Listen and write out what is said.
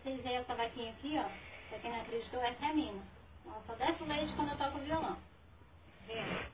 vocês verem essa vaquinha aqui, ó. Pra quem não acreditou, essa é a mina. Ela só desce o leite quando eu toco o violão. Vendo?